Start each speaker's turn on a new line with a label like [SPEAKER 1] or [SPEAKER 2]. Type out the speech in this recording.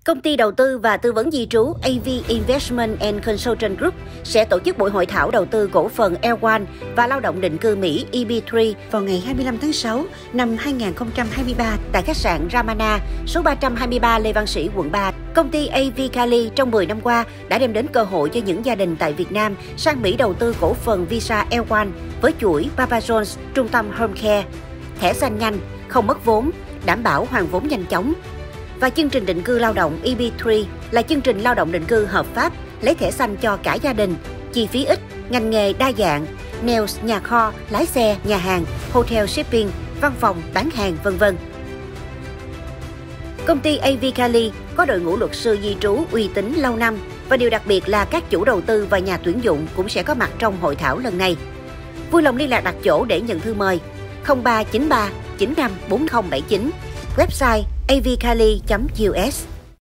[SPEAKER 1] Công ty đầu tư và tư vấn di trú AV Investment and Consultant Group sẽ tổ chức buổi hội thảo đầu tư cổ phần L1 và lao động định cư Mỹ EB3 vào ngày 25 tháng 6 năm 2023 tại khách sạn Ramana, số 323 Lê Văn Sĩ, quận 3. Công ty AV Cali trong 10 năm qua đã đem đến cơ hội cho những gia đình tại Việt Nam sang Mỹ đầu tư cổ phần visa L1 với chuỗi Papa John's, trung tâm Home Care, thẻ xanh nhanh, không mất vốn, đảm bảo hoàn vốn nhanh chóng. Và chương trình định cư lao động EB3 là chương trình lao động định cư hợp pháp, lấy thẻ xanh cho cả gia đình, chi phí ít, ngành nghề đa dạng, nails, nhà kho, lái xe, nhà hàng, hotel shipping, văn phòng, bán hàng, v.v. Công ty AV Cali có đội ngũ luật sư di trú uy tín lâu năm và điều đặc biệt là các chủ đầu tư và nhà tuyển dụng cũng sẽ có mặt trong hội thảo lần này. Vui lòng liên lạc đặt chỗ để nhận thư mời 0393 954079, website avcali.us.